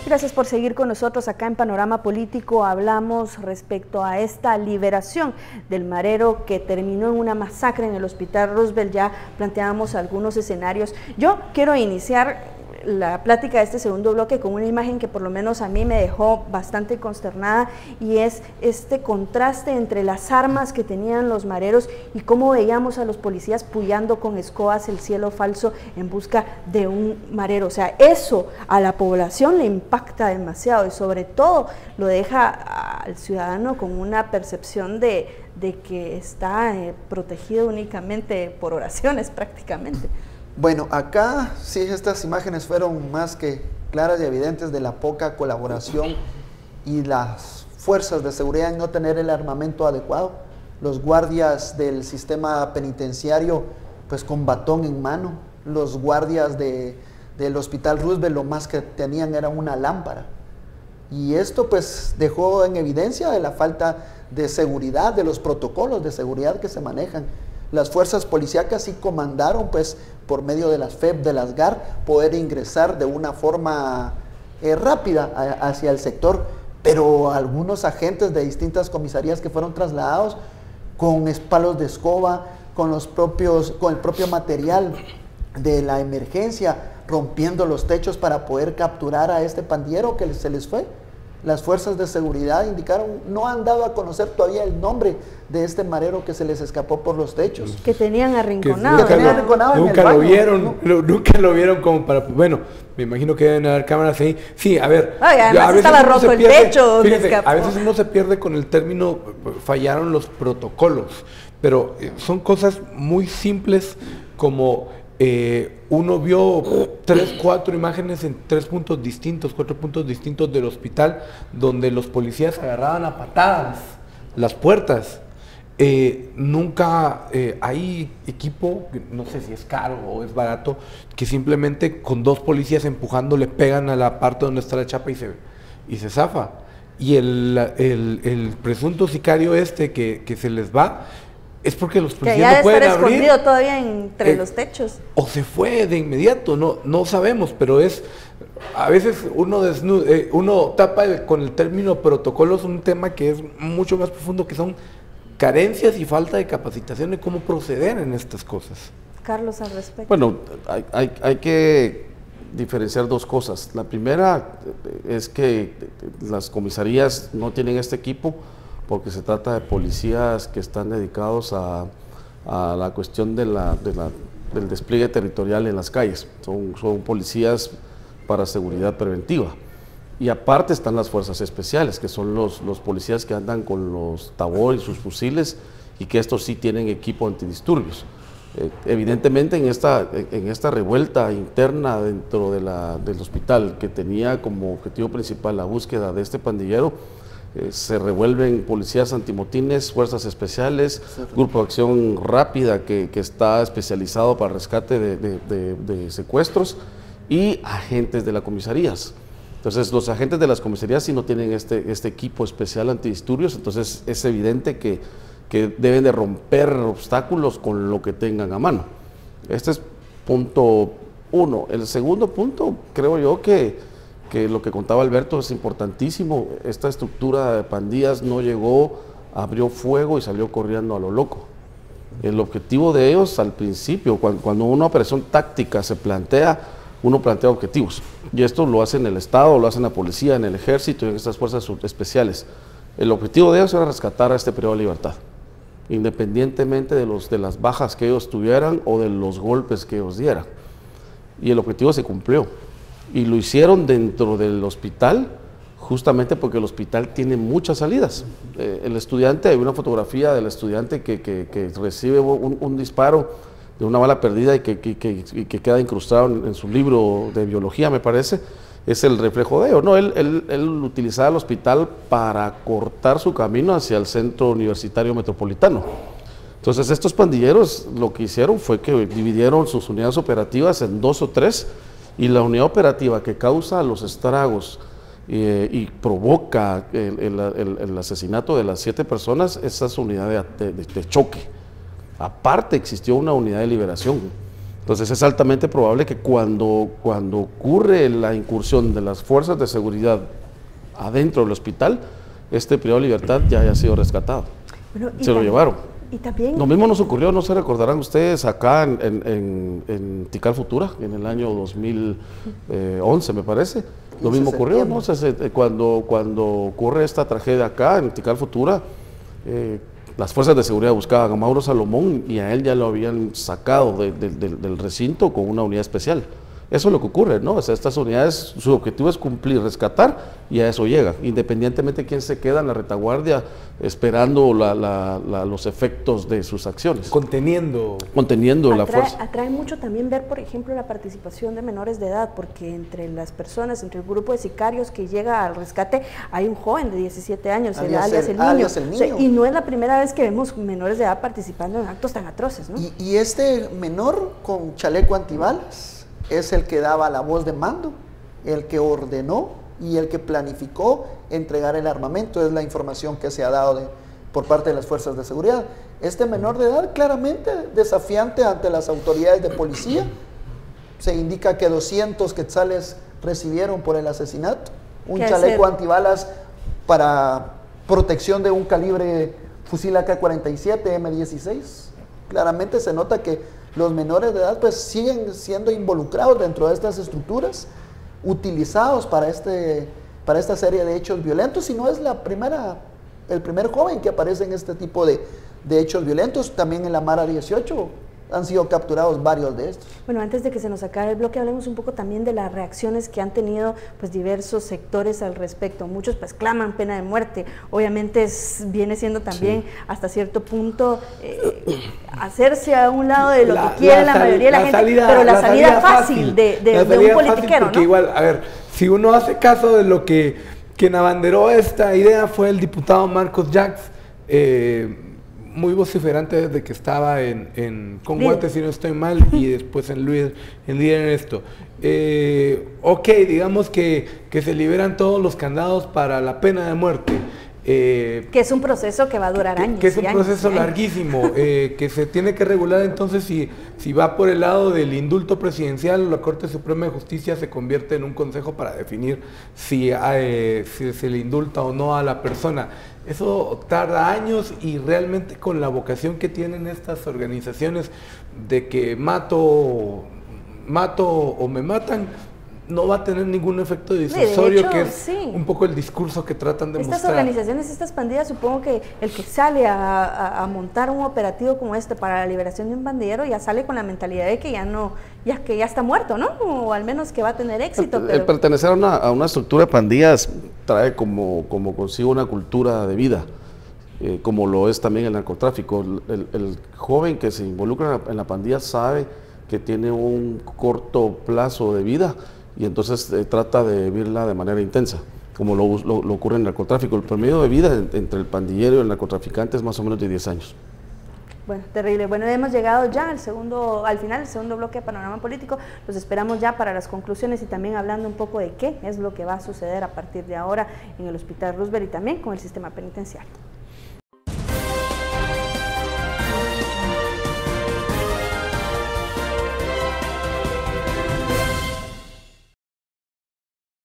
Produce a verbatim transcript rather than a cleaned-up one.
Gracias por seguir con nosotros acá en Panorama Político. Hablamos respecto a esta liberación del marero que terminó en una masacre en el Hospital Roosevelt. Ya planteábamos algunos escenarios. Yo quiero iniciar la plática de este segundo bloque con una imagen que por lo menos a mí me dejó bastante consternada, y es este contraste entre las armas que tenían los mareros y cómo veíamos a los policías puyando con escobas el cielo falso en busca de un marero. O sea, eso a la población le impacta demasiado y sobre todo lo deja al ciudadano con una percepción de, de que está eh, protegido únicamente por oraciones prácticamente. Bueno, acá sí estas imágenes fueron más que claras y evidentes de la poca colaboración y las fuerzas de seguridad en no tener el armamento adecuado. Los guardias del sistema penitenciario pues con batón en mano, los guardias de, del Hospital Roosevelt lo más que tenían era una lámpara. Y esto pues dejó en evidencia de la falta de seguridad, de los protocolos de seguridad que se manejan. Las fuerzas policíacas sí comandaron, pues, por medio de las F E P, de las G A R, poder ingresar de una forma eh, rápida a, hacia el sector, pero algunos agentes de distintas comisarías que fueron trasladados con palos de escoba, con, los propios, con el propio material de la emergencia, rompiendo los techos para poder capturar a este pandillero que se les fue. Las fuerzas de seguridad indicaron, no han dado a conocer todavía el nombre de este marero que se les escapó por los techos. Que tenían arrinconado. Que nunca, tenían arrinconado lo, en nunca el baño, lo vieron, ¿no? lo, nunca lo vieron como para, bueno, me imagino que deben haber cámaras ahí. Sí, a ver. Ay, además a estaba roto el pierde, techo donde fíjate, escapó. a veces uno se pierde con el término, fallaron los protocolos, pero eh, son cosas muy simples como... Eh, uno vio tres, cuatro imágenes en tres puntos distintos, cuatro puntos distintos del hospital, donde los policías agarraban a patadas las puertas. Eh, nunca eh, hay equipo, no sé si es caro o es barato, que simplemente con dos policías empujando le pegan a la parte donde está la chapa y se, y se zafa. Y el, el, el presunto sicario este que, que se les va, es porque los policías no pueden abrir. Que ya debe estar escondido todavía entre eh, los techos. O se fue de inmediato, no, no sabemos, pero es, a veces uno desnuda, eh, uno tapa el, con el término protocolos un tema que es mucho más profundo, que son carencias y falta de capacitación de cómo proceder en estas cosas. Carlos, al respecto. Bueno, hay, hay, hay que diferenciar dos cosas. La primera es que las comisarías no tienen este equipo, porque se trata de policías que están dedicados a, a la cuestión de la, de la, del despliegue territorial en las calles. Son, son policías para seguridad preventiva. Y aparte están las fuerzas especiales, que son los, los policías que andan con los tabor y sus fusiles, y que estos sí tienen equipo antidisturbios. Eh, evidentemente en esta, en esta revuelta interna dentro de la, del hospital, que tenía como objetivo principal la búsqueda de este pandillero, Eh, se revuelven policías antimotines, fuerzas especiales, grupo de acción rápida que, que está especializado para rescate de, de, de, de secuestros, y agentes de las comisarías. Entonces los agentes de las comisarías sí no tienen este, este equipo especial antidisturbios, entonces es evidente que, que deben de romper obstáculos con lo que tengan a mano. Este es punto uno. El segundo punto, creo yo que que lo que contaba Alberto es importantísimo. Esta estructura de pandillas no llegó, abrió fuego y salió corriendo a lo loco. El objetivo de ellos al principio, cuando, cuando una operación táctica se plantea, uno plantea objetivos, y esto lo hace en el Estado, lo hace en la policía, en el ejército y en estas fuerzas especiales. El objetivo de ellos era rescatar a este privado de libertad, independientemente de, los, de las bajas que ellos tuvieran o de los golpes que ellos dieran, y el objetivo se cumplió. Y lo hicieron dentro del hospital, justamente porque el hospital tiene muchas salidas. Eh, el estudiante, hay una fotografía del estudiante que, que, que recibe un, un disparo de una bala perdida y que, que, que, que queda incrustado en, en su libro de biología, me parece, es el reflejo de ello. No, él, él, él utilizaba el hospital para cortar su camino hacia el centro universitario metropolitano. Entonces estos pandilleros lo que hicieron fue que dividieron sus unidades operativas en dos o tres, y la unidad operativa que causa los estragos eh, y provoca el, el, el, el asesinato de las siete personas, esa es unidad de, de, de choque. Aparte existió una unidad de liberación, Entonces es altamente probable que cuando, cuando ocurre la incursión de las fuerzas de seguridad adentro del hospital, este privado de libertad ya haya sido rescatado. Bueno, se lo llevaron. Y también... Lo mismo nos ocurrió, no se recordarán ustedes, acá en, en, en, en Tikal Futura, en el año dos mil once me parece. Lo mismo ocurrió, ¿no? Cuando, cuando ocurre esta tragedia acá en Tikal Futura, eh, las fuerzas de seguridad buscaban a Mauro Salomón y a él ya lo habían sacado de, de, de, del recinto con una unidad especial. Eso es lo que ocurre, ¿no? O sea, estas unidades, su objetivo es cumplir, rescatar, y a eso llega, independientemente de quién se queda en la retaguardia esperando la, la, la, los efectos de sus acciones. Conteniendo. Conteniendo atrae, la fuerza. Atrae mucho también ver, por ejemplo, la participación de menores de edad, porque entre las personas, entre el grupo de sicarios que llega al rescate, hay un joven de diecisiete años, el, alias, el, el, niño. alias el niño. O sea, y no es la primera vez que vemos menores de edad participando en actos tan atroces, ¿no? Y, y este menor con chaleco antibalas es el que daba la voz de mando, el que ordenó y el que planificó entregar el armamento. Es la información que se ha dado de, por parte de las fuerzas de seguridad. Este menor de edad claramente desafiante ante las autoridades de policía. Se indica que doscientos quetzales recibieron por el asesinato, un chaleco hacer? antibalas para protección de un calibre fusil A K cuarenta y siete M dieciséis. Claramente se nota que los menores de edad pues siguen siendo involucrados dentro de estas estructuras, utilizados para, este, para esta serie de hechos violentos, y no es la primera, el primer joven que aparece en este tipo de, de hechos violentos. También en la Mara dieciocho han sido capturados varios de estos. Bueno, antes de que se nos acabe el bloque, hablemos un poco también de las reacciones que han tenido pues diversos sectores al respecto. Muchos pues claman pena de muerte. Obviamente es, viene siendo también sí. hasta cierto punto eh, hacerse a un lado de lo la, que quiere la, la mayoría de la, la gente, salida, pero la, la salida, salida fácil, fácil de, de, de un politiquero, porque ¿no? Igual, a ver, si uno hace caso de lo que quien abanderó esta idea fue el diputado Marcos Jacks, eh, muy vociferante desde que estaba en, en Conguate, si no estoy mal, y después en Luis, en líder en esto. Eh, ok, digamos que, que se liberan todos los candados para la pena de muerte. Eh, que es un proceso que va a durar que, años. Que es un años, proceso años. larguísimo, eh, que se tiene que regular entonces si, si va por el lado del indulto presidencial, la Corte Suprema de Justicia se convierte en un consejo para definir si, eh, si se le indulta o no a la persona. Eso tarda años, y realmente con la vocación que tienen estas organizaciones de que mato, mato o me matan, no va a tener ningún efecto disuasorio, sí, que es sí. un poco el discurso que tratan de estas mostrar. Estas organizaciones, estas pandillas, supongo que el que sale a, a, a montar un operativo como este para la liberación de un pandillero ya sale con la mentalidad de que ya no, ya que ya está muerto, ¿no? O al menos que va a tener éxito. El, pero... el pertenecer a una, a una estructura de pandillas trae como, como consigo una cultura de vida, eh, como lo es también el narcotráfico. El, el joven que se involucra en la, en la pandilla sabe que tiene un corto plazo de vida, y entonces eh, trata de vivirla de manera intensa, como lo, lo, lo ocurre en el narcotráfico. El promedio de vida en, entre el pandillero y el narcotraficante es más o menos de diez años. Bueno, terrible. Bueno, hemos llegado ya al segundo, al final, el segundo bloque de Panorama Político. Los esperamos ya para las conclusiones y también hablando un poco de qué es lo que va a suceder a partir de ahora en el Hospital Roosevelt y también con el sistema penitenciario.